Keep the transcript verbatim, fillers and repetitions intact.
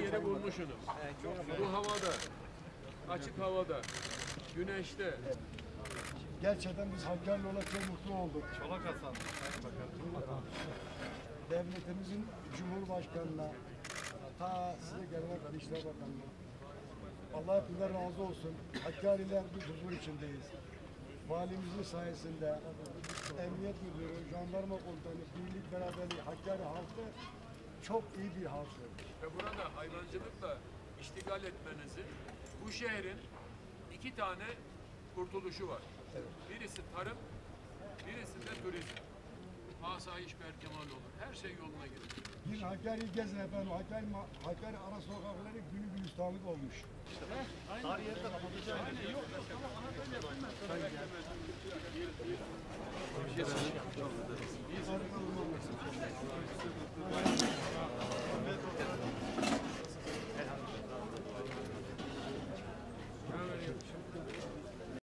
yeri bulmuşsunuz. Bu havada, açık havada, güneşte. Gerçekten biz Hakkari'yle olarak çok mutlu olduk. Çolak Hasan. Devletimizin Cumhurbaşkanı'na, ta size gelene kadar İşler Bakanı'na, Allah hepimden razı olsun. Hakkari'ler bir huzur içindeyiz. Valimizin sayesinde Emniyet Müdürü, Jandarma Komutanı, birlik beraberliği, Hakkari halkı çok iyi bir halk. Ve burada hayvancılıkla iştigal etmenizi, bu şehrin iki tane kurtuluşu var. Evet. Birisi tarım, birisi de turizm. Asayiş berkemal olur. Her şey yoluna girer. Bir Hakkari'yi gezin efendim. Hakkari, Hakkari ara sokakları günü gülistanlık olmuş. Her yerde kapatacağım. Aynen yok. Tamam anahtar yapılmaz. Sonra beklemez. Bir şey söyleyeyim.